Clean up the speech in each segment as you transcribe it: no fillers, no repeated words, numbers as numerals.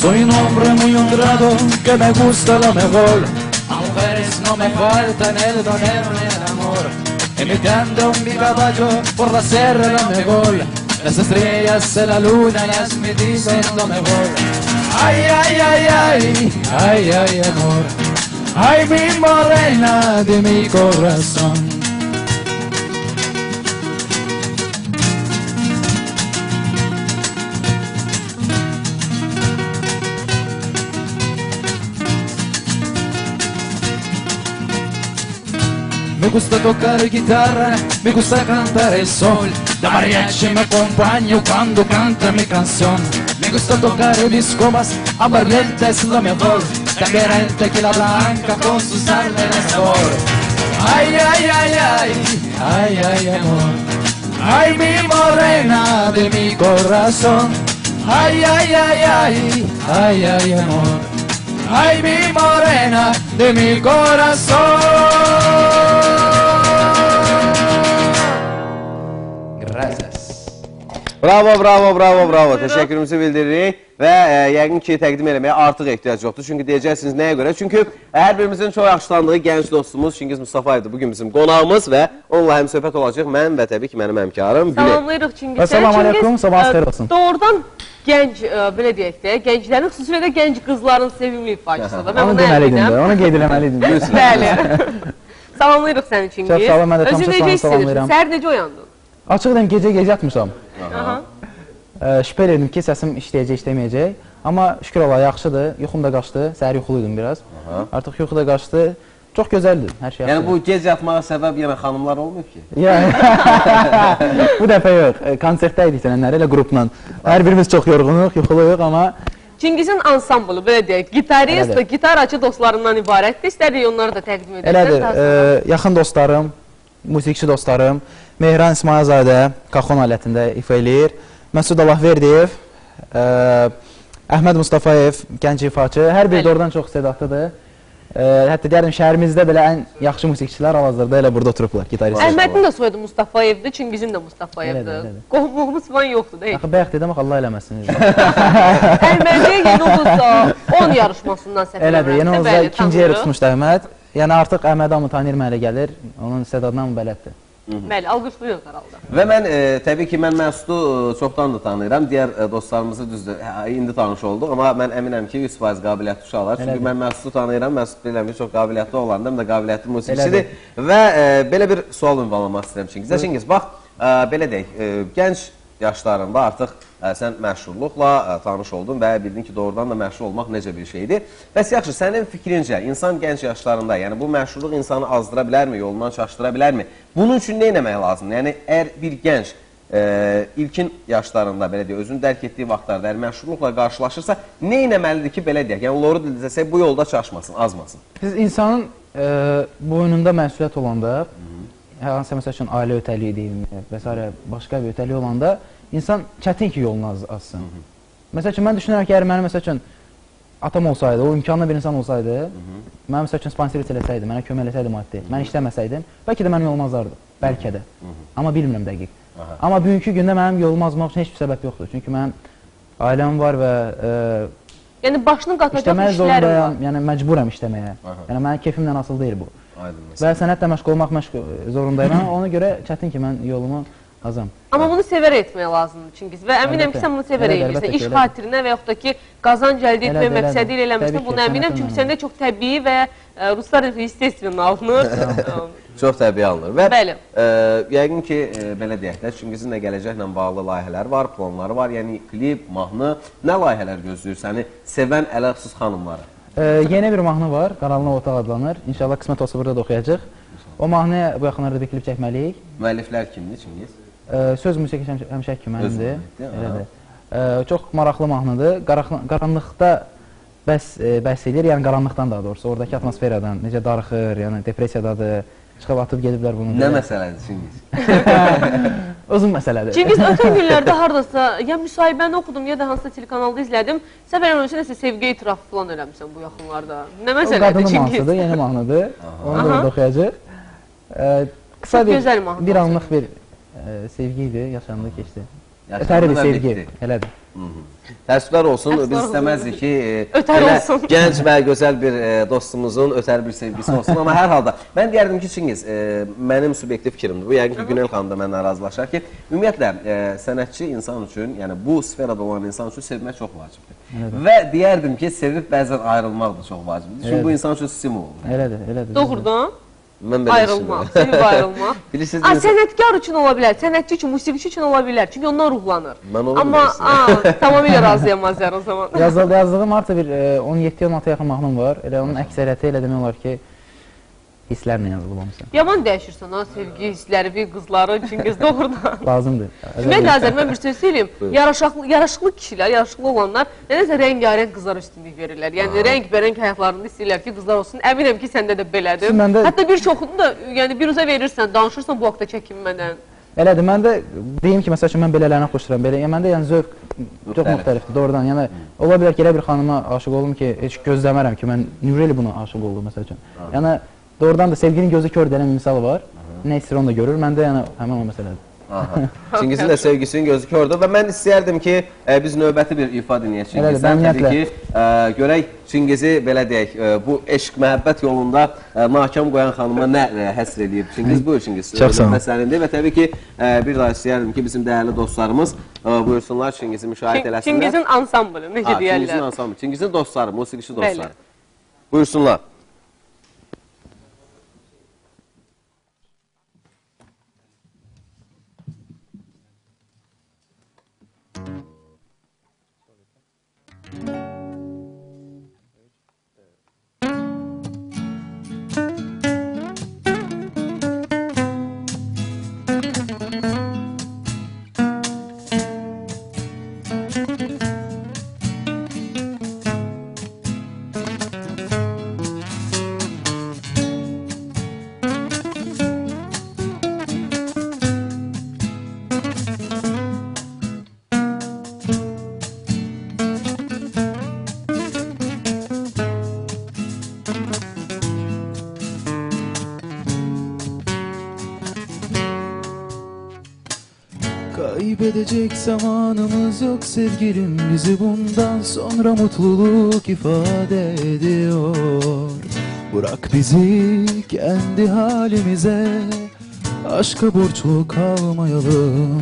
Soy un hombre muy honrado que me gusta lo mejor. A mujeres no me faltan el dinero ni el amor. Imitando mi caballo por la sierra lo mejor. Las estrellas de la luna las me dicen lo mejor. Ay, ay, ay, ay, ay, ay, amor. Ay, mi morena de mi corazón. Me gusta tocar guitarra, me gusta cantar el sol. La mariachi me acompaña cuando canta mi canción. Me gusta tocar mis copas, amarguenta es lo mejor. También el tequila blanca con su sal de sabor. Ay, ay, ay, ay, ay, ay, amor. Ay, mi morena de mi corazón. Ay, ay, ay, ay, ay, ay, amor. Ay, mi morena de mi corazón. Bravo, bravo, bravo, bravo. Təşəkkürümüzü bildiririk və yəqin ki, təqdim eləməyə artıq ehtiyac yoxdur. Çünki deyəcəksiniz nəyə görə? Çünki hər birimizin çox yaxşılandığı gənc dostumuz Çingiz Mustafayevdir bugün bizim qonağımız və onunla həmsöhbət olacaq mən və təbii ki, mənim həmkarım Gülay. Salamlayırıq Çingizə. Salam aleykum, sabahınız xeyir olsun. Doğrudan gənc, belə deyək də, gənclərin, xüsusilə də gənc qızların sevimli ifaçısıdır. Onu deməliydim də, onu qeyd eləməliydim. Bəli. Salamlayırıq səni Çingiz. Çox sağ olun, mən də tamaşaçılarını salamlayıram. Səhər necə oyandın? Açıq deyim, gecə yatmışam. Şübhə edirdim ki, səsim işləyəcək, işləməyəcək. Amma şükür Allah, yaxşıdır, yuxum da qaçdı, səhər yuxuluydum biraz. Artıq yuxu da qaçdı, çox gözəldir, hər şey yaxşıdır. Yəni bu gec yatmağa səbəb yenə xanımlar olmuyor ki? Bu dəfə yox, konsertdə idik sənənləri ilə qrupla. Hər birimiz çox yorğunuq, yuxuluyuq, amma... Çingizin ansamblı, belə deyək, gitarist və gitaracı dostlarından ibarətdir. İstədik onları da təqdim edək. Elədir, yaxın dostlarım, musiqçi dostlarım, Mehran İsmailzadə Kaxon alətində ifa eləyir. Məsud Allahverdiyev, Əhməd Mustafayev, gənc ifaçı. Hər biri doğrudan çox istedadlıdır. Hətta deyərim, şəhərimizdə belə ən yaxşı musiqçilər hal-hazırda elə burada oturublar, gitaristlər. Əhmədin də soyadı Mustafayevdir, Çingizin də Mustafayevdir. Qohumluğumuz falan yoxdur, deyək. Axı, bayaq dedim, Allah eləməsin. Əhmədiyə Yeni Ulduzda 10 yarışmasından səhv eləmirəmsə. Elədir, Yeni Ulduzda ikinci yer tutmuşdu Əhməd. Yəni artıq Əhməd hamı tanıyır, mənə gəlir, onun istedadından mı bələddir. Bəli, alqışlıyıq herhalde. Və mən, təbii ki, mən Məsudu çoxdan da tanıyıram. Digər dostlarımızı düzdür, indi tanış olduq. Amma mən əminəm ki, 100% qabiliyyətli uşaqlar. Çünki mən Məsudu tanıyıram. Məsud bilirəm ki, çox qabiliyyətli olandır, həm də qabiliyyətli musiqiçidir. Və belə bir sual ünvanlamaq istəyirəm Çingizə. Çingiz, bax, belə deyək, gənc yaşlarında artıq sən məşhurluqla tanış oldun və bildin ki, doğrudan da məşhur olmaq necə bir şeydir. Bəs yaxşı, sənin fikrincə, insan gənc yaşlarında, yəni bu məşhurluq insanı azdıra bilərmi, yolundan çaşdıra bilərmi? Bunun üçün nə etmək lazımdır? Yəni, əgər bir gənc ilkin yaşlarında, belə deyək, özünü dərk etdiyi vaxtlarda, əgər məşhurluqla qarşılaşırsa, nə etməlidir ki, belə deyək, yəni onları desək, bu yolda çaşmasın, azmasın? Siz insanın boynunda məsuliyyət olanda, hansısa məsəl üçün ailə ötəliyi deyim və s. başqa bir ötəliyi olanda insan çətin ki yolunu azsın. Məsəl üçün mən düşünürəm ki, əgər mənim məsəl üçün atam olsaydı, o imkanlı bir insan olsaydı, mən məsəl üçün sponsorluq eləsəydim, mənə kömək eləsəydi maddi, mən işləməsəydim, bəlkə də mənim yolum azardı, bəlkə də. Amma bilmirəm dəqiq. Amma bugünkü gündə mənim yolumu azmaq üçün heç bir səbəb yoxdur. Çünki mənim ailəm var və yəni başını qatacaq işlərim var. Yəni məcburam işləməyə. Yəni mənim keyfimlə asılı deyil bu. Və sənətlə məşğul olmaq zorundayım. Ona görə çətin ki, mən yolumu azam. Amma bunu sevərək etmək lazımdır Çingiz. Və əminəm ki, sən bunu sevərək edirsən. İş xatirinə və yaxud da ki, qazanc əldə etmək məqsədi ilə eləmirsən. Bunu əminəm, çünki səndə çox təbii və ruslar естественно alınır. Çox təbii alınır. Və yəqin ki, belə deyək də, Çingizin də gələcəklə bağlı layihələr var, planları var. Yəni klip, mahnı, nə layihələr gözləyir səni sevən ələxsus xanımları? Yeni bir mahnı var, Qaranlıq Otaq adlanır. İnşallah qismət olsa burada da oxuyacaq. O mahnıya bu yaxınlarda bir klip çəkməliyik. Müəlliflər kimdir Çingiz? Söz musiqi həmişək ki, mənimdir. Çox maraqlı mahnıdır. Qaranlıqda bəhs edir, yəni qaranlıqdan daha doğrusu, oradakı atmosferadan, necə darıxır, yəni depressiyadadır, çıxıb atıb gediblər bunu. Nə məsələdir Çingiz? Uzun məsələdir. Çingiz, ötən günlərdə haradasa, ya müsahibəni oxudum, ya da hansısa telekanalda izlədim, sən belə önce nəsə sevgi itirafı falan eləmişsən bu yaxınlarda. Nə məsələdir Çingiz? O qadının mahnısıdır, yeni mahnıdır. Onu da oxuyacaq. Qısa bir anlıq bir sevgi idi, yaşandı, keçdi. Ətəri bir sevgi, elədir. Təəssüflər olsun, biz istəməzdik ki, gənc və gözəl bir dostumuzun ötər bir sevgisi olsun. Amma hər halda, mən deyərdim ki, Çingiz, mənim subyektiv fikrimdir. Bu, yəqin ki, Günel xanım da mənlə razılaşar ki, ümumiyyətlə, sənətçi insan üçün, yəni bu sferada olan insan üçün sevmək çox vacibdir. Və deyərdim ki, sevib bəzən ayrılmaq da çox vacibdir. Çünki bu insan üçün stimul olur. Elədir, elədir. Doğrudan. Ayrılmaq, sevib ayrılmaq. Sənətkar üçün ola bilər, sənətçi üçün, musiqiçi üçün ola bilər. Çünki ondan ruhlanır. Amma tamamilə razıyam Azər o zaman. Yazdığım artıq bir 17-16 yaxın mahnım var. Elə onun əksəriyyəti elə demək olar ki, hisslərlə yazılıb olmuşsun. Yaman dəyişirsən ha, sevgi hissləri, qızları, Çingiz doğrudan. Lazımdır. Ümumiyyətlə Azər, mən bir söz söyleyeyim. Yaraşıqlı kişilər, yaraşıqlı olanlar nədəsə rəngarəng qızlar üstünlük verirlər. Yəni rəng-bərəng həyatlarında istəyirlər ki, qızlar olsun. Əminəm ki, səndə də belədir. Hətta bir çoxunu da biruzə verirsən, danışırsan bu haqda çəkinmədən. Elədir, mən də deyim ki, məsəl üçün, mən belələrini xoşlayıram. Məndə zövq çox müxtəlifdir, doğrudan. Yəni, ola bilər ki, elə bir xanıma aşıq olum ki, heç gözləmərəm ki, mən Nureli buna aşıq oldum, məsəl üçün. Yəni, doğrudan da sevginin gözü kör deyilən bir misal var. Nə istəyir onu da görür. Məndə yəni həmin o məsələdir. Çingizin də sevgisinin gözü kördür və mən istəyərdim ki, biz növbəti bir ifa dinləyək Çingizdən. Təbii ki, görək Çingizi, belə deyək, bu eşq, məhəbbət yolunda nakam qoyan xanıma nə həsr edib. Çingiz, buyur Çingiz. Çox sağ olun. Və təbii ki, bir daha istəyərdim ki, bizim dəyərli dostlarımız buyursunlar Çingizi müşahidə eləsinlər. Çingizin ansamblı, necə deyərlər? Çingizin ansamblı, Çingizin dostları, musiqiçi dostları. Buyursunlar. Kaybedecek zamanımız yok sevgilim, bizi bundan sonra mutluluk ifade ediyor. Bırak bizi kendi halimize, aşka borçlu kalmayalım.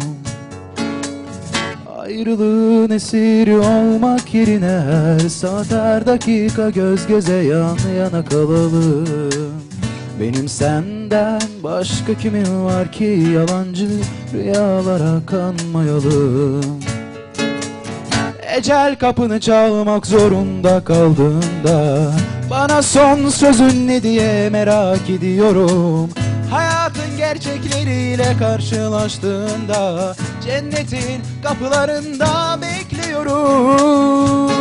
Ayrılığın esiri olmak yerine her saat her dakika göz göze yan yana kalalım. Benim senden başka kimin var ki, yalancı rüyalara kanmayalım. Ecel kapını çalmak zorunda kaldığında, bana son sözün ne diye merak ediyorum. Hayatın gerçekleriyle karşılaştığında, cennetin kapılarında bekliyorum.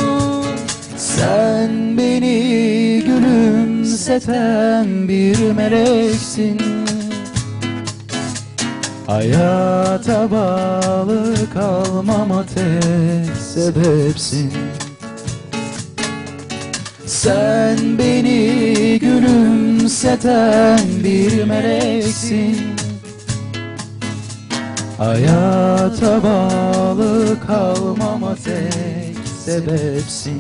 Sen beni gülümseten bir meleksin, hayata bağlı kalmama tek sebepsin. Sen beni gülümseten bir meleksin, hayata bağlı kalmama tek sebepsin.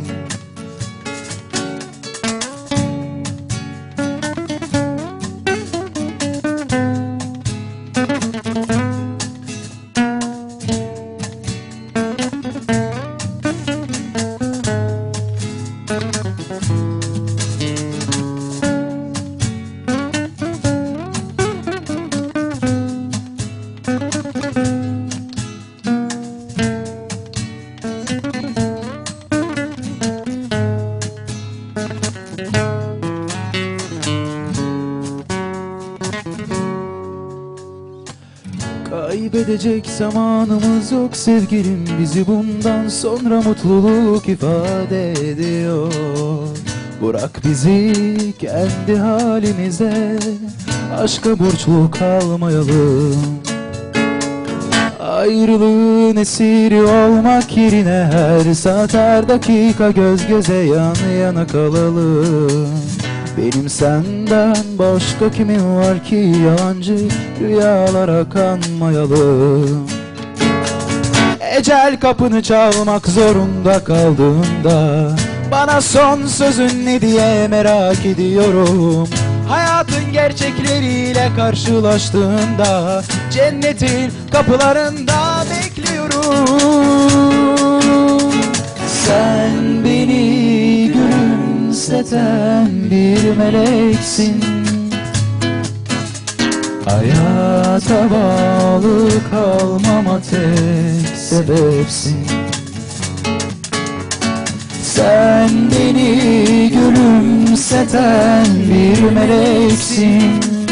Kaybedecek zamanımız yok sevgilim, bizi bundan sonra mutluluk ifade ediyor. Bırak bizi kendi halimize, aşka borçlu kalmayalım. Ayrılığın esiri olmak yerine her saat her dakika göz göze yan yana kalalım. Benim senden başka kimin var ki, yalancı rüyalara kanmayalım. Ecel kapını çalmak zorunda kaldığında bana son sözün ne diye merak ediyorum. Hayatın gerçekleriyle karşılaştığında cennetin kapılarında bekliyorum. Sen beni gülümseten bir meleksin, hayata bağlı kalmama tek sebepsin. Sen beni gülümseten bir meleksin,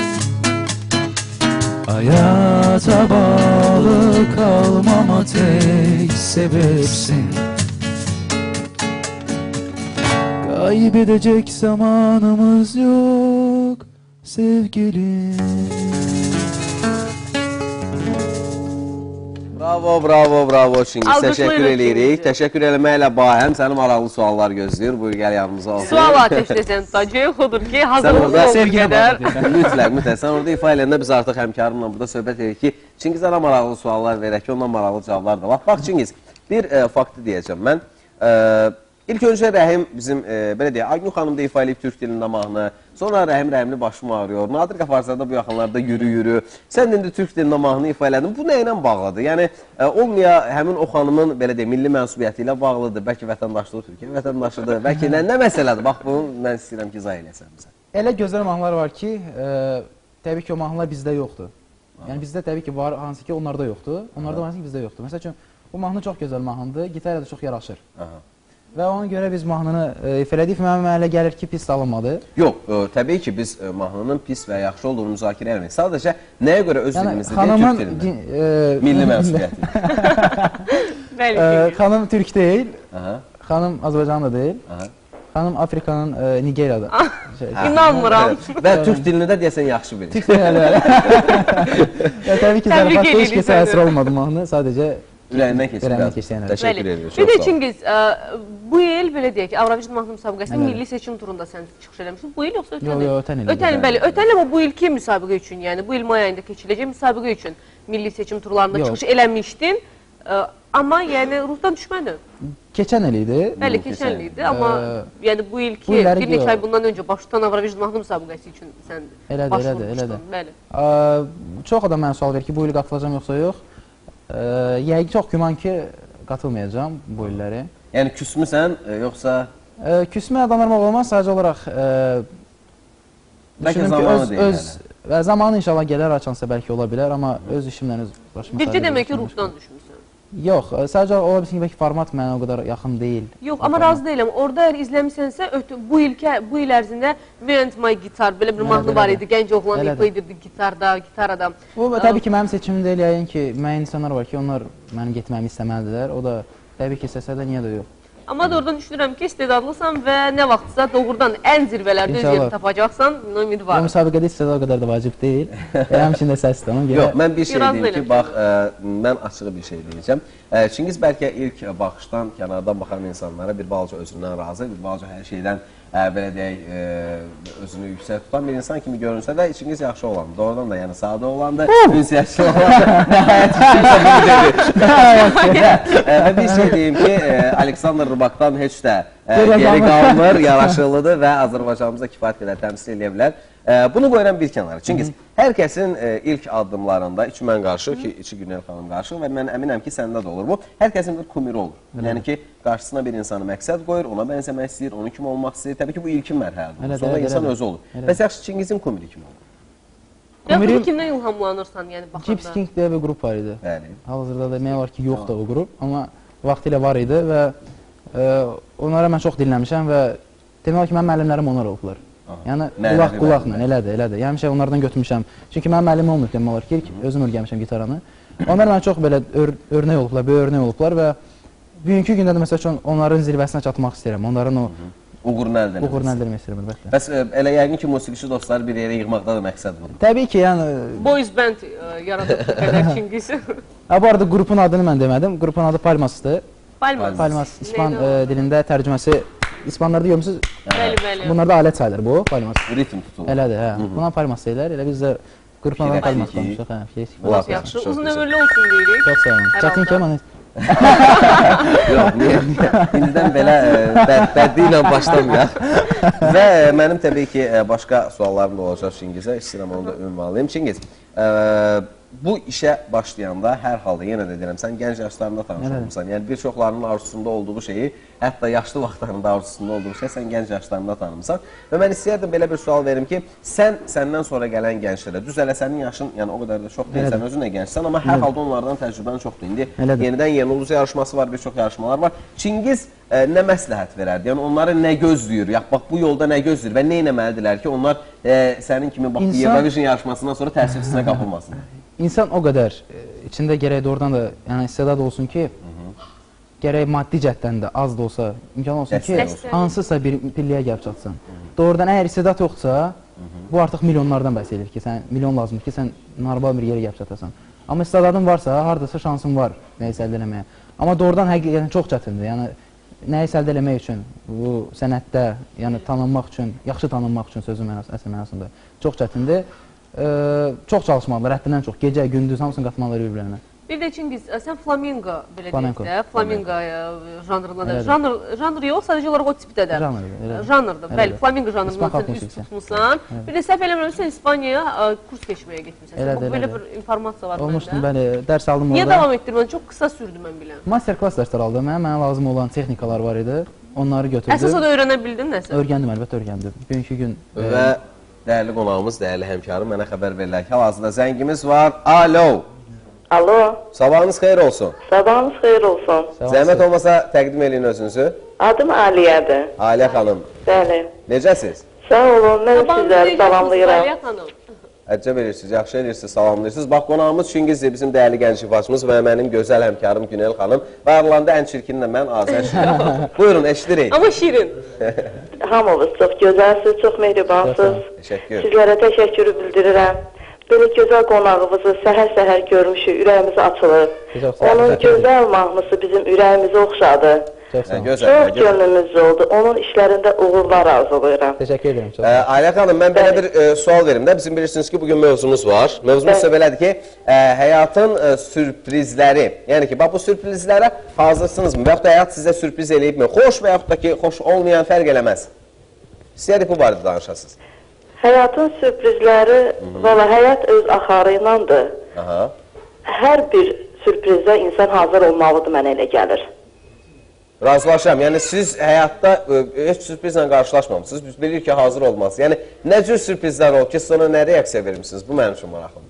hayata bağlı kalmama tek sebepsin. Kaybedecek zamanımız yok sevgilim. Bravo, bravo, bravo Çingiz. Alqışlayın Təşəkkür edirik. Çingizi. Təşəkkür eləməklə Bahəm səni maraqlı suallar gözləyir. Buyur, gəl yanımıza ol. Sual ateşləsən Tacı, odur ki, Sən hazırlıq orada olduğu qədər. mütləq. Sən orada ifa eləyəndə biz artıq həmkarımla burada söhbət edirik ki, Çingizə maraqlı suallar verək ki, ondan maraqlı cavablar da var. Bax Çingiz, bir faktı deyəcəm mən. İlk öncə Rəhim bizim, belə deyək, Aygün xanım da ifa eləyib türk dilində mahnı. Sonra Rəhim Rəhimli başım ağrıyor. Nadir Qafarzada bu yaxınlarda yürü. Sən indi türk dilində mahnı ifa elədin. Bu nə ilə bağlıdır? Yəni, olmaya həmin o xanımın, belə deyək, milli mənsubiyyəti ilə bağlıdır. Bəlkə vətəndaşlığı Türkiyə vətəndaşıdır. Bəlkə nə məsələdir? Bax, bunu mən istəyirəm ki, izah eləyəsən bizə. Elə gözəl mahnılar var ki, təbii ki, o mahnılar bizdə yoxdur. Yəni, bizdə təbii ki, var, hansı ki, onlarda yoxdur. Onlarda var, hansı ki, bizdə yoxdur. Məsəl üçün, bu mahnı çox gözəl mahnıdır, gitarla da çox yaraşır. Və ona görə biz mahnını ifa elədik, mənə elə gəlir ki, pis alınmadı. Yox, təbii ki, biz mahnının pis və yaxşı olduğunu müzakirə eləmək. Sadəcə, nəyə görə öz dilimizdə deyil, türk dilində? Milli mənsubiyyəti. Xanım türk deyil, xanım Azərbaycanlı deyil, xanım Afrikanın Nigeriyada. İnanmıram. Və türk dilini də deyəsən yaxşı bilir. Türk dilini də. Təbii ki, zarafatda heç kəsə əsr olmadı mahnı, sadəcə ürəyindən keçirəm. Təşəkkür edirik. Bir də Çingiz, bu il belə deyək ki, Avrovision mahnı müsabiqəsində milli seçim turunda sən çıxış eləmişsin. Bu il yoxsa ötən il? Yox, ötən il. Ötən il, bəli. Ötən il amma bu ilki müsabiqə üçün, yəni bu il may ayında keçiriləcək müsabiqə üçün milli seçim turlarında çıxış eləmişdin. Amma yəni ruhdan düşmədin. Keçən il idi. Bəli, keçən il idi. Amma yəni bu ilki bir neçə ay bundan öncə baş tutan Avrovision mahnı müsabiqəsi üçün sən başvurmuşdun. Bəli. Çox adam mənə sual verir ki, bu il qatılacam yoxsa yox. Yəqin çox güman ki, qatılmayacam bu illəri. Yəni küsmüsən, yoxsa? Küsmə adamlarmaq olmaz, sadəcə olaraq bəlkə zamanı deyil. Zamanı inşallah gələr, açansa bəlkə ola bilər, amma öz işimlə öz başıma... Bircə demək ki, ruhdan düşmüsən. Yox, sadəcə ola bilsin ki, bəlkə format mənə o qədər yaxın deyil. Yox, amma razı deyiləm. Orada əgər izləmisənsə, bu il ərzində Went My Guitar, belə bir mahnı var idi, gənc oğlan ifa edirdi gitarada. Bu, təbii ki, mənim seçimim deyil, yəqin ki, müəyyən insanlar var ki, onlar mənim getməyimi istəməlidirlər. O da təbii ki, istəsə də niyə də yox. Amma da oradan düşünürəm ki, istedadlısan və nə vaxtsa doğrudan ən zirvələrdə öz yerini tapacaqsan, ümid var. Bu müsabiqədə istedad o qədər də vacib deyil. Həmçinin də səsdir ona görə. Yox, mən bir şey deyim ki, bax, mən açığı bir şey deyəcəm. Çingiz bəlkə ilk baxışdan, kənardan baxan insanlara bir balaca özündən razı, bir balaca hər şeydən, belə deyək, özünü yüksək tutan bir insan kimi görünsə də Çingiz yaxşı olandı. Doğrudan da, yəni sadə olandı, ünsiyyətçi olandı, nəhayət kimsə bunu dedi. Və bir şey deyim ki, Aleksandr Rybakdan heç də geri qalmır, yaraşıqlıdır və Azərbaycanımıza kifayət qədər təmsil edə bilər. Bunu qoyuram bir kənara. Çingiz, hər kəsin ilk addımlarında, mən qarşı, iki Günel xanım qarşı və mən əminəm ki, səndə də olur bu. Hər kəsin bir kumiri olur. Yəni ki, qarşısına bir insanı məqsəd qoyur, ona bənzəmək istəyir, onun kimi olmaq istəyir. Təbii ki, bu ilkin mərhələdir. Sonra insan özü olur. Bəs yaxşı, Çingizin kumiri kimi olur? Yaxşı, kimdən ilhamlanırsan, yəni baxanda? Gips King deyə bir qrup var idi. Hal-hazırda demək var ki, yoxdur o qrup, amma vaxtilə var idi və onlara mən çox dinləmişəm və demək var ki, mənim müəllimlərim onlar olublar. Yəni, qulaqla, elədir. Həmişə onlardan götürmüşəm. Çünki mənim müəllim olmayıb demək olar ki, ilk özüm öyrənmişəm gitaranı. Onlar mənə çox belə örnək olublar, böyük örnək olublar və bugünkü gündə də məsəl üçün onların zirvəsinə çatmaq istəyirəm. Onların o uğurunu əldə etmək istəyirəm, əlbəttə. Bəs elə yəqin ki, musiqiçi dostları bir yerə yığmaqda da məqsəd budur. Təbii ki, yəni... Boys band yaradıb bu qədər Çingiz. Bu arada qrupun adını mən demədim. Qrupun adı Palmasdır. Palmas. İspan dilində tərcüməsi... İspanlarda görmüsünüz? Bəli. Bunlarda alət sayılır bu, Palmas. Ritim tutulur. Elədir, hə. Buna Palmas deyilər. Elə biz də qrupun adını Palmas qoymuşuq. Yaxşı, uzun ömürlü olsun deyirik. Çox sağ olun. Çətin ki, amma Yox, niyə? İndidən belə bəddi ilə başlamayaq. Və mənim təbii ki, başqa suallarım da olacaq Çingizə. İstəyirəm onu da ünvanlayayım. Çingiz, bu işə başlayanda hər halda, yenə də deyirəm, sən gənc yaşlarında tanış olmuşsan. Yəni, bir çoxlarının arzusunda olduğu şeyi, hətta yaşlı vaxtlarında arzusunda olduğu şey, sən gənc yaşlarında tanımısan. Və mən istəyərdim belə bir sual verim ki, səndən sonra gələn gənclərə, düz elə sənin yaşın, yəni o qədər də çox deyil, sən özün də gəncsən, amma hər halda onlardan təcrübən çoxdur. İndi yenidən yeni ulus yarışması var, bir çox yarışmalar var. Çingiz nə məsləhət verərdi? Yəni, onları nə gözləyir? Bax, bu yolda nə gözləyir və nə etməlidirlər ki, onlar sənin kimi Eurovision yarışmasından sonra təsirçisinə qapılmasın? İnsan o qədər içində gərək doğrudan da istedad olsun ki, gərək maddi cəhətdən də az da olsa, imkan olsun ki, hansısa bir pilləyə gəlib çatsın. Doğrudan, əgər istedad yoxdursa, bu artıq milyonlardan bəhs edir ki, milyon lazımdır ki, sən normal bir yerə gəlib çatasan. Amma istedadın varsa, haradasa şansın var nəyisə əldə eləməyə. Amma doğrudan həqiqətən çox çətindir. Yəni, nəyisə əldə eləmək üçün, bu sənətdə, yəni tanınmaq üçün, yaxşı tanınmaq üçün sözün əsl mənasında çox çətindir. Çox çalışmalıdır, həddindən çox. Gecə, gündüz, hamısını qatmalıdır bir-birinə. Bir də Çingiz, sən flamingo belə deyək də, flamingo janrında da, janr yox, sadəcə olaraq o tipdə də. Janrdır, bəli, flamingo janrında sən üst tutmuşsan. Bir də səhv eləmirəm, sən İspaniyaya kurs keçməyə getmişsən. Belə bir informasiya var məndə. Olmuşdum, bəli, dərs aldım orada. Niyə davam etdirmən? Çox qısa sürdü mən biləm. Master-klass dərslər aldım, mənə lazım olan texnikalar var idi, onları götürdüm. Əsas o da öyrənə bildin nəsə? Öyrəndim, əlbəttə öyrəndim. Bugünkü gün... Və dəyərli qonağımız, dəyərli həmkarım, mənə xəbər verirlər ki, hal-hazırda zəngimiz var. Alo! Alo. Sabahınız xeyir olsun. Sabahınız xeyir olsun. Zəhmət olmasa təqdim eləyin özünüzü. Adım Aliyədir. Aliyə xanım. Bəli. Necəsiz? Sağ olun, mən sizləri salamlayıram. Aliyə xanım. Əcəb edirsiniz, yaxşı edirsiniz, salamlayırsınız. Bax, qonağımız Çingizdir, bizim dəyərli gənc ifaçımız və mənim gözəl həmkarım Günel xanım. Və aralanda ən çirkini də mən Azər Şirin. Buyurun, eşidirik. Amma şirin. Hamınız çox gözəlsiniz, çox mehribansınız. Təşəkkür. Sizlərə təşəkkürü bildirirəm. Belə gözəl qonağımızı səhər-səhər görmüşük, ürəyimiz açılır. Onun gözəl mahnısı bizim ürəyimizi oxşadı. Çox gönlümüz oldu. Onun işlərində uğurlar arzulayıram. Təşəkkür edirəm. Aliyə xanım, mən belə bir sual verim də. Bizim bilirsiniz ki, bugün mövzumuz var. Mövzumuz isə belədir ki, həyatın sürprizləri. Yəni ki, bax, bu sürprizlərə hazırsınızmı? Və yaxud da həyat sizə sürpriz eləyibmi? Xoş və yaxud da ki, xoş olmayan fərq eləməz. İstəyərik bu barədə danışasınız. Həyatın sürprizləri, valla həyat öz axarı ilandır. Hər bir sürprizə insan hazır olmalıdır, mənə elə gəlir. Razılaşam. Yəni, siz həyatda heç sürprizlə qarşılaşmamışsınız. Biz bilirik ki, hazır olmaz. Yəni, nə cür sürprizlər olub ki, sonra nə reaksiya vermişsiniz? Bu mənim üçün maraqlıdır.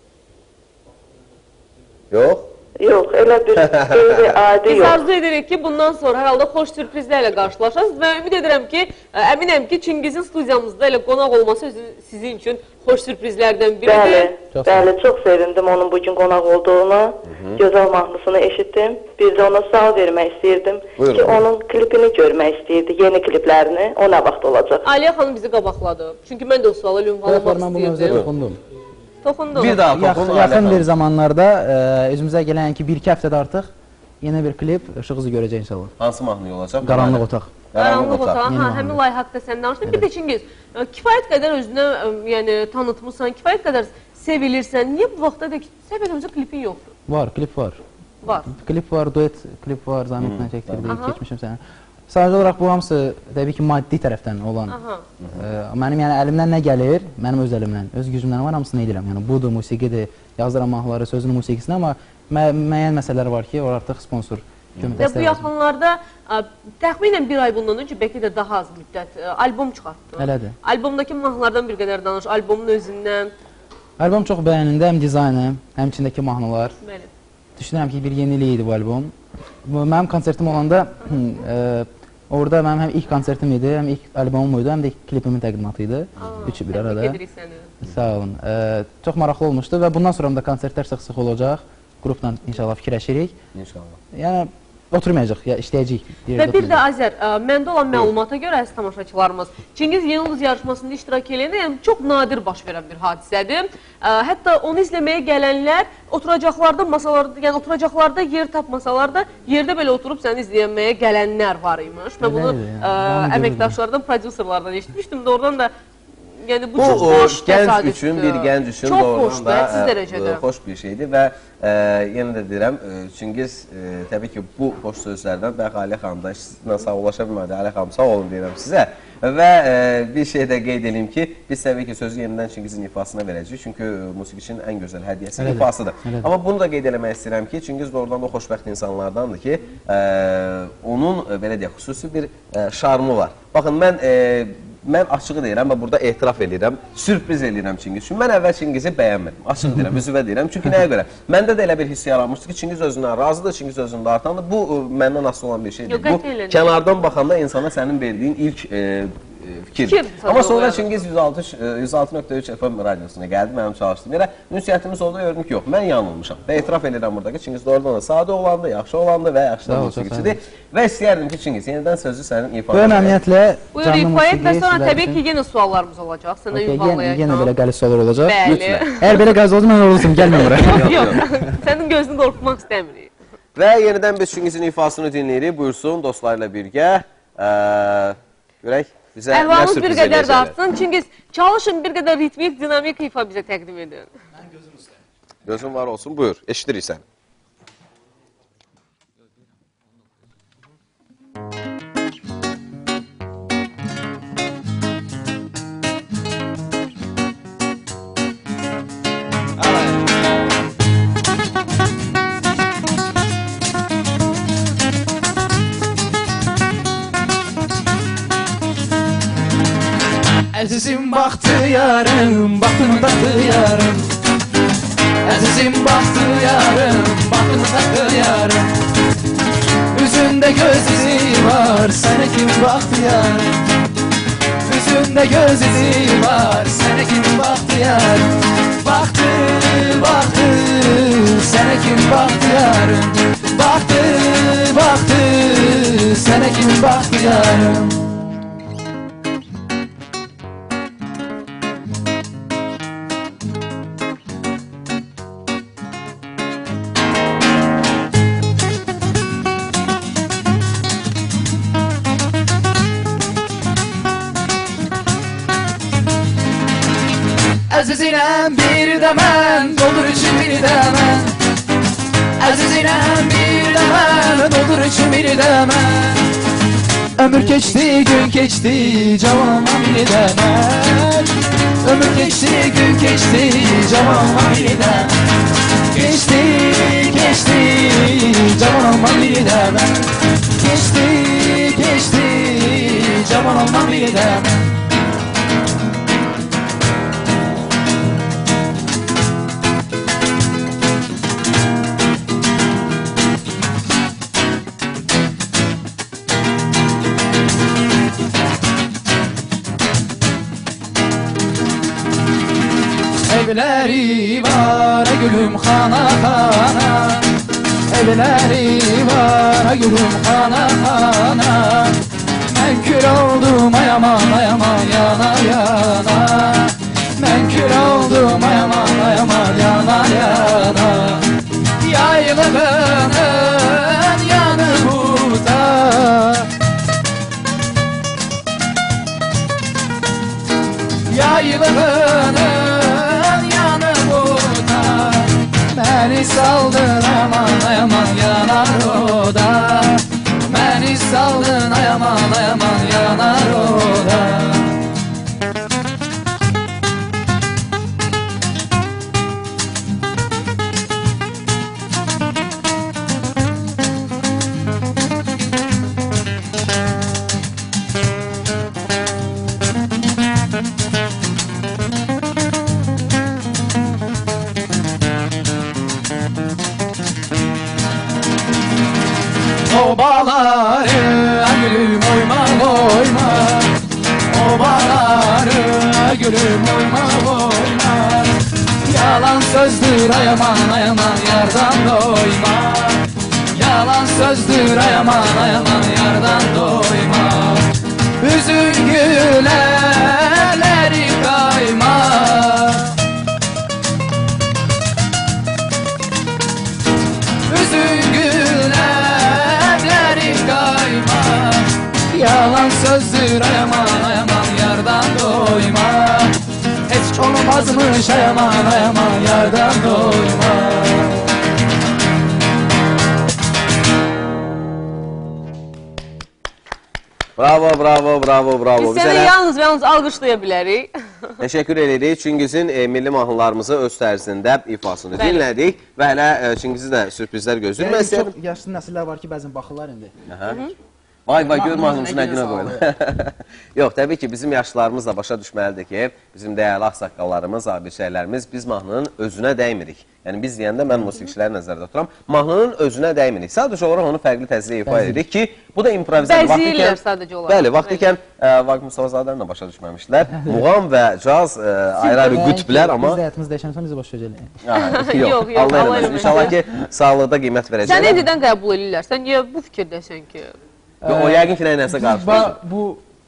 Yox? Yox, elə bir adi yox. Biz arzu edirik ki, bundan sonra hər halda xoş sürprizlərlə qarşılaşasınız və ümid edirəm ki, əminəm ki, Çingizin studiyamızda elə qonaq olması sizin üçün xoş sürprizlərdən biridir. Bəli, çox sevindim onun bugün qonaq olduğuna. Gözəl mahnısını eşitdim. Bir də ona sual vermək istəyirdim ki, onun klipini görmək istəyirdi, yeni kliplərini. O nə vaxt olacaq? Aliyə xanım bizi qabaqladı. Çünki mən də o suala ünvanlamaq Mən bu mövzuya toxundum. Toxundum. Bir daha toxundum. Yaxın bir zamanlarda özümüzə gələn ki, 1-2 həftədə artıq yeni bir klip işığınızı görəcək inşallah. Hansı mahnı olacaq? Qaranlıq otaq. Qaranlıq otaq. Həmin layihə haqqında sən danışdın. Bir də Çingiz, kifayət qədər özünə tanıtmışsan, kifayət qədər sevilirsən. Niyə bu vaxtda da ki, sən özünüzə klipin yoxdur? Var, klip var. Var. Klip var, duet klip var, Zahmetlə çəkdirdik, keçmişim sənə. Sadəcə olaraq bu hamısı təbii ki, maddi tərəfdən olan. Mənim yəni əlimdən nə gəlir, mənim öz əlimdən, öz gücümdən var, hamısını edirəm. Yəni budur, musiqidir, yazdıram mahnıları, sözünün musiqisinə, amma müəyyən məsələlər var ki, o artıq sponsor kimi dəstək. Bu yaxınlarda təxminən bir ay bundan öncə, bəlkə də daha az müddət albom çıxartdı. Elədir. Albomdakı mahnılardan bir qədər danış, albomun özündən. Albom çox bəyənildi, həm dizaynı, həm içindəki mahnılar. Bəli. Düşünürəm ki, bir yenilik idi bu albom. Mənim konsertim olanda orada mənim həm ilk konsertim idi, həm ilk albomum idi, həm də klipimin təqdimatı idi. Üçü bir arada. Təbrik edirik səni. Sağ olun. Çox maraqlı olmuşdu və bundan sonra da konsertlər sıx-sıx olacaq. Qrupla inşallah fikirləşirik. İnşallah. Yəni oturmayacaq, ya işləyəcəyik. Və bir də Azər, məndə olan məlumata görə əziz tamaşaçılarımız, Çingiz Yeni Ulduz yarışmasında iştirak eləyəndə yəni, çox nadir baş verən bir hadisədir. Hətta onu izləməyə gələnlər oturacaqlarda, masalarda, yəni oturacaqlarda yer tapmasalar da yerdə belə oturub səni izləyənməyə gələnlər var imiş. Mən bunu əməkdaşlardan, prodüserlardan eşitmişdim də oradan da yəni bu çox xoş təsadüfdür. Bir gənc üçün doğrudan da xoş bir şeydir və yenə də deyirəm, Çingiz təbii ki, bu xoş sözlərdən bəlkə Aliyə xanım da sizlə sağollaşa bilmədi. Aliyə xanım, sağ olun deyirəm sizə. Və bir şey də qeyd edeyim ki, biz təbii ki, sözü yenidən Çingizin ifasına verəcəyik. Çünki musiqiçinin ən gözəl hədiyyəsi ifasıdır. Amma bunu da qeyd eləmək istəyirəm ki, Çingiz doğrudan da xoşbəxt insanlardandır ki, onun, belə deyək, xüsusi bir şarmı var. Baxın, mən açığı deyirəm və burada etiraf edirəm, sürpriz edirəm Çingiz. Çünki mən əvvəl Çingizi bəyənmirdim, açıq deyirəm, üzvə deyirəm. Çünki nəyə görə? Məndə də elə bir hiss yaranmışdı ki, Çingiz özündən razıdır, Çingiz özündə artandır. Bu, məndən asılı olan bir şeydir. Bu, kənardan baxanda insana sənin verdiyin ilk fikir. Amma sonra Çingiz 106.3 FM radyosuna gəldi, mənim çalışdığım yerə. Ünsiyyətimiz oldu, gördüm ki, yox, mən yanılmışam. Və etiraf edirəm burada ki, Çingiz doğrudan da sadə olandı, yaxşı olandı və yaxşı da musiqiçidir. Və istəyərdim ki, Çingiz, yenidən sözü sənin ifadəyə. Bu əməniyyətlə canlı musiqi və sonra təbii ki, yenə suallarımız olacaq, sənə yuvarlayacaq. Yenə belə qəliz suallar olacaq. Bəli. Əgər belə qəliz oldu, mən olursun, gəlməyəm oraya. Yox, sənin gözünü qorxmaq istəmirik. Və yenidən biz Çingizin ifasını dinləyirik. Buyursun, dostlarla birgə. Görək. Əhvalımız bir qədər də artsın. Çingiz, çalışın bir qədər ritmik, dinamik ifa bizə təqdim edin. Mən gözüm istəyim. Gözün var olsun, buyur. Eşidirik sən. Əzizim baxtiyarım, baxtımı taxtiyarım. Əzizim baxtiyarım, baxtımı taxtiyarım. Üzündə göz izi var, sənə kim baxtiyarım. Üzündə göz izi var, sənə kim baxtiyarım. Baxtı, baxtı, sənə kim baxtiyarım. Baxtı, baxtı, sənə kim baxtiyarım. Əzizinem bir də mən, doldur üçün bir də mən. Əzizinem bir də mən, doldur üçün bir də mən. Ömür keçdi, gün keçdi, cavanıma bir də mən. Ömür keçdi, gün keçdi, cavanıma bir də mən. Keçdi, keçdi, cavanıma bir də mən. Keçdi, keçdi, cavanıma bir də mən. Evləri var, gülüm xana xana. Evləri var, gülüm xana xana. Mən kül oldum ayaman ayaman yana yana. Mən kül oldum ayaman ayaman yana yana. Yaylığının yanı burada. Yaylığının Məni saldın ayaman ayaman yanar o da. Məni saldın ayaman ayaman yanar o da. Obaları gülüm oyma oyma. Obaları gülüm oyma oyma. Yalan sözdür ayaman ayaman yardan doyma. Yalan sözdür ayaman ayaman yardan doyma. Üzün güleleri kayma. Üzün Yalan sözdür ayaman ayaman yardan doyma. azmış ayaman ayaman yardan doyma. Bravo, bravo, bravo, bravo. Biz səni yalnız və yalnız alqışlaya bilərik. Təşəkkür edirik. Çingizin milli mahnılarımızı öz tərzində ifasını dinlədik və hələ Çingizi də sürprizlər gözləyir. Çox yaşlı nəsillər var ki, bəzən baxırlar indi. Vay vay, gör mahnımızı nə günə qoyulur. Yox, təbii ki, bizim yaşlılarımız da başa düşməlidir ki, bizim dəyərli ağsaqqallarımız, abidçilərimiz biz mahnının özünə dəymirik. Yəni biz deyəndə mən musiqiçiləri nəzərdə tuturam. Mahnının özünə dəymirik. Sadəcə olaraq onu fərqli tərzdə ifa edirik ki, bu da improvizasiya. Bəziyirlər sadəcə olaraq. Bəli, vaxtikən Vaqif Mustafazadənin də başa düşməmişdilər. Muğam və caz ayrı-ayrı qütblər, amma... Biz həyatımız dəyişənsən bizi başa gələyik. Yox, Allah eləməsin. İnşallah ki, sağlıqda qiymət verəcəklər. Sən indidən qəbul edirlər. Sən niyə bu fikirdəsən ki? O yəqin ki, nəyinəsə qarşılaşır. Bu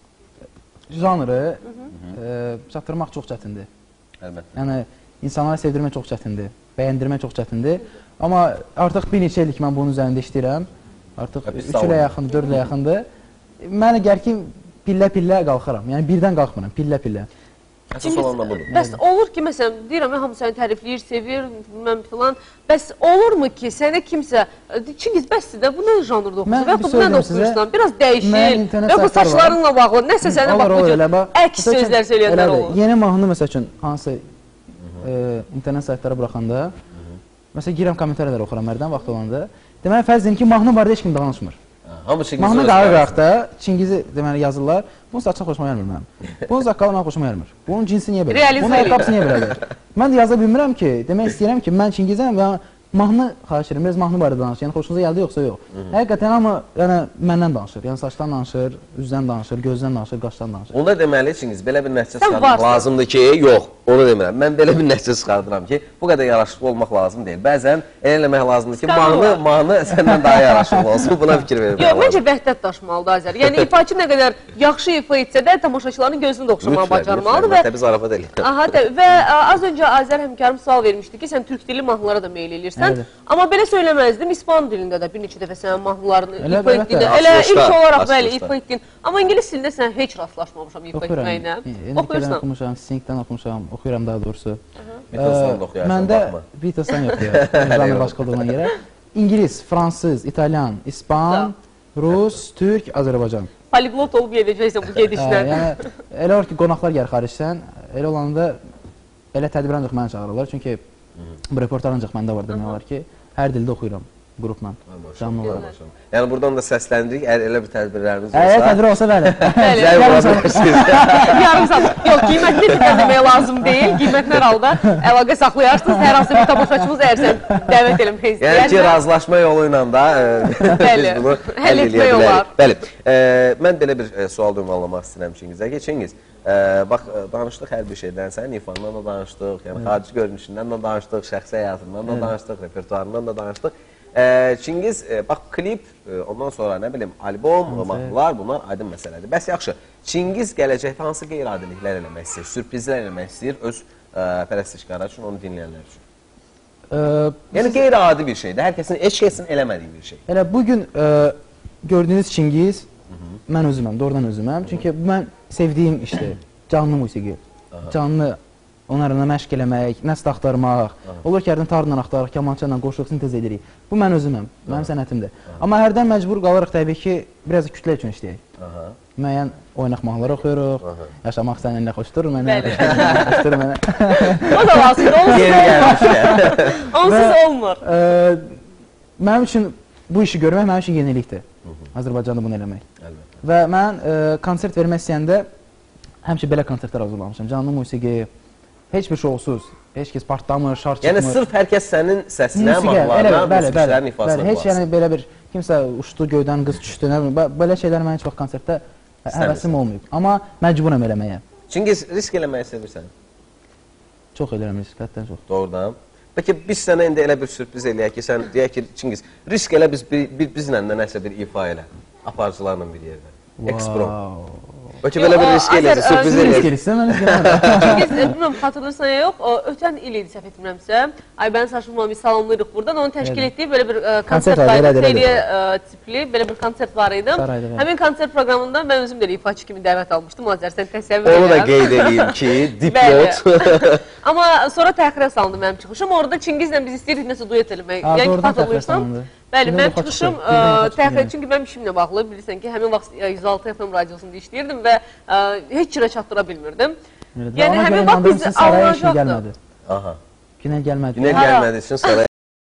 janrı çatdırmaq çox çətindir. Əlbəttə. Yəni, insanları sevdirmək çox çətindir, bəyəndirmək çox çətindir. Amma artıq bir neçə illik mən bunun üzərində işləyirəm. Artıq 3 ilə yaxındır, 4 ilə yaxındır. Mənə gəlir ki, pillə-pillə qalxıram. Yəni, birdən qalxmıram, pillə-pillə. Əsas olan da budur. Bəs olur ki, məsələn, deyirəm, hamı səni tərifləyir, sevir, bilməm filan. Bəs olurmu ki, sənə kimsə, Çingiz, bəsdir də, bu nə janrda oxuyursan? Və yaxud bu nə oxuyursan? Biraz dəyişir, və bu saçlarınla bağlı, nəsə sənə bax, bu cür əks sözlər söyləyənlər olur. Yeni mahnı, məsəl üçün, hansı internet saytlara buraxanda, məsələn, girəm kommentariyələr oxuram hərdən vaxt olanda, deməli, fərz edin ki, mahnı barədə heç kim danışmır. Mahnı qalıraq da, Çingizi deməli yazırlar, bunun saçına xoşuma gəlmir mənim. Bunun zaqqalı mənə xoşuma gəlmir. Bunun cinsi niyə belə? Bunun ayaqqabısı niyə belədir? Mən də yaza bilmirəm ki, demək istəyirəm ki, mən Çingizəm və mahnı xahiş edirəm, biraz mahnı barədə danışır. Yəni, xoşunuza gəldi yoxsa yox. Həqiqətən, amma məndən danışır. Yəni, saçdan danışır, üzdən danışır, gözdən danışır, qaşdan danışır. Onda deməli, Çingiz, belə bir nəticə çıxarmaq lazımdır ki, yox, onu demirəm. Mən belə bir nəticə çıxardıram ki, bu qədər yaraşıqlı olmaq lazım deyil. Bəzən elə eləmək lazımdır ki, mahnı səndən daha yaraşıqlı olsun, buna fikir verir. Yox, məncə vəhdət daşımalıdır Azər. Yəni, ifaçı nə qədər yaxşı ifa etsə də, tamaşaçıların gözünü də oxşamağa bacarmalıdır. Lütfən, biz zarafat eləyik. Və az öncə Azər həmkarım sual vermişdi ki, sən türk dili mahnılara da meyil eləyirsən. Amma belə söyləməzdim, İspan dilində də bir neçə dəfə sənin mahnılarını ifa etdin. Elə ilk olaraq bəli, ifa etdin. Amma ingilis dilində sən heç rastlaşmamışam ifa etməyinə. Oxuyursan? Oxumuşam, Singdən oxumuşam, oxuyuram daha doğrusu. Beatles'dan da oxuyarsan, məndə Beatles'dan yoxdur, başqa olduğuna görə. İngilis, fransız, İtalyan, İspan, Rus, Türk, Azərbaycan. Poliglot olub gedəcəksən bu gedişlə. Yəni, elə olur ki, qonaqlar gəlir xaricdən, elə olanda elə tədbir ancaq mənə çağırırlar. Çünki bu reportaj ancaq məndə var demək olar ki, hər dildə oxuyuram qrupla, canlı olaraq. Yəni, buradan da səsləndirik, elə bir tədbirləriniz olsa... Tədbir olsa, bəli. Yarım saat. Yox, qiymətli fikir demək lazım deyil. Qiymətlər halda əlaqə saxlayarsınız. Hər hansı bir tamaşaçımız əgər sən dəvət eləmək istəyərsə. Yəni ki, razılaşma yolu ilə da biz bunu həll eləyə bilərik. Bəli, mən belə bir sual ünvanlamaq istəyirəm Çingizə ki, Çingiz, bax, danışdıq hər bir şeydən, sənin ifandan da danışdıq, yəni xarici görünüşündən də danışdıq, şəxsi həyatından da danışdıq, repertuarından da danışdıq. Çingiz, bax, klip, ondan sonra, nə bilim, albom, mahnılar, bunlar aydın məsələdir. Bəs yaxşı, Çingiz gələcəkdə hansı qeyri-adiliklər eləmək istəyir, sürprizlər eləmək istəyir öz pərəstişkarlar üçün, onu dinləyənlər üçün? Yəni, qeyri-adi bir şeydir, hər kəsin, heç kəsin eləmədiyi bir şey. Elə bugün gördüyünüz Çingiz, mən özüməm, doğrudan özüməm. Çünki mən sevdiyim işdir, canlı musiqi, canlı onlarla məşq eləmək, nəsl axtarmaq, olur ki, hərdən tarla axtarıq, kamança ilə qoşuq, sintez edirik. Bu mən özüməm, mənim sənətimdir. Amma hərdən məcbur qalırıq təbii ki, biraz kütlə üçün işləyək. Müəyyən oynaq mahnılar oxuyuruq, yaşamaq səninlə xoşdur mənə, xoşdur mənə. O da lazımdır, onsuz olmur. Mənim üçün bu işi görmək mənim üçün yenilikdir, Azərbaycanda bunu eləmək. Və mən konsert vermək istəyəndə həmişə belə konsertlər hazırlamışam, canlı musiqi, heç bir şousuz, heç kəs partlamır, şar çıxmır. Yəni, sırf hər kəs sənin səsinə, mahnılarına, musiqiçilərin ifasına heç yəni belə bir, kimsə uçdu, göydən qız düşdü, belə şeylər mən heç vaxt konsertdə həvəsim olmayıb. Amma məcburam eləməyə. Çingiz, risk eləməyi sevirsən? Çox eləyirəm risk, həddən çox. Doğrudan. Peki, biz sənə indi elə bir sürpriz eləyək ki, sən deyək ki, Çingiz, risk elə bizlə də nəsə bir ifa elə, aparıcılarla bir yerdə. Ekspro. Bəlkə belə bir risk eləyəcək, sürpriz eləyəcək. Çünki bilmirəm, xatırlırsan ya yox, ötən il idi səhv etmirəmsə, Aybənin Saşımla bir salamlayırıq buradan, onun təşkil etdiyi belə bir konsert var idi, seriya tipli, belə bir konsert var idi. Həmin konsert proqramında mən özüm də ifaçı kimi dəvət almışdım, Azər, sən təsəvvür edirəm. Onu da qeyd edeyim ki, dipnot. Amma sonra təxirə salındı mənim çıxışım, orada Çingizlə biz istəyirdik nəsə duet eləmək, yəni ki, xatırlıyırsan. Bəli, mənim çıxışım təxirə, çünki mənim işimlə bağlı, bilirsən ki, həmin vaxt 106 FM radiosunda işləyirdim və heç cürə çatdıra bilmirdim. Yəni həmin vaxt biz alınacaqdı. Aha. Günel gəlmədi. Günel gəlmədiyi üçün sonra